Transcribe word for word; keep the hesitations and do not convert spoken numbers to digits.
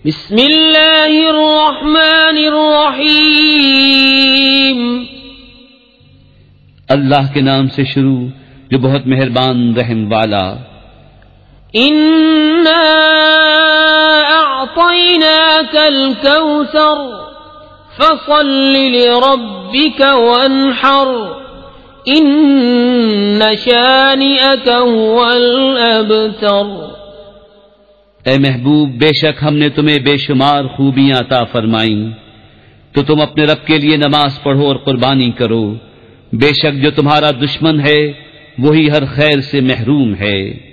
बिस्मिल्लाहिर्रहमानिर्रहीम। अल्लाह के नाम से शुरू जो बहुत मेहरबान रहम वाला। इन्ना अअतैनाकल कौसर फसल्लि लिरब्बिक वन्हर इन्न शानिअक हुवल अबतर। ए महबूब, बेशक हमने तुम्हें बेशुमार खूबियां अता फरमाई, तो तुम अपने रब के लिए नमाज पढ़ो और कुर्बानी करो। बेशक जो तुम्हारा दुश्मन है वही हर खैर से महरूम है।